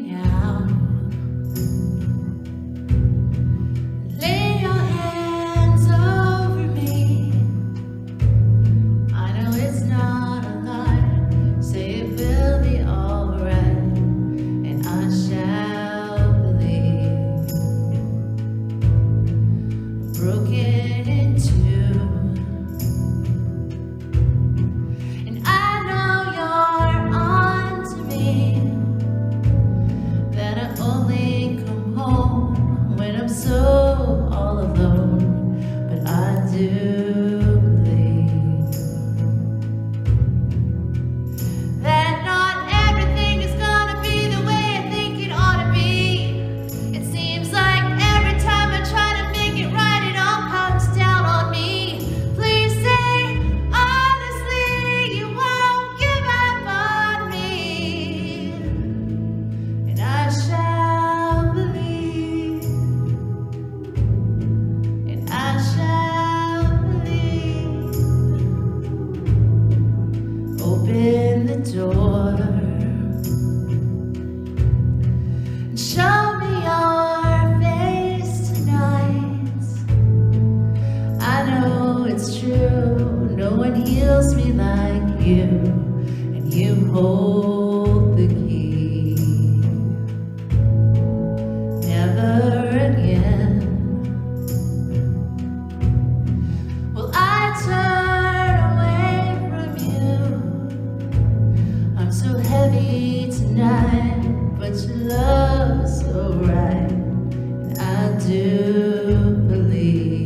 now. Lay your hands over me. I know it's not a lie. Say it will be alright, and I shall believe. Broken in two, and I know you're on to me. That I only come home when I'm so all alone, but I do believe that not everything is gonna be the way I think it ought to be. It seems like every time I try to make it right, it all comes down on me. Please say honestly you won't give up on me, and I shall believe, and I shall believe. Open the door and show me your face tonight. I know it's true, no one heals me like you, and you hold the key. Never again will I turn away from you. I'm so heavy tonight, but your love's so right, and I do believe.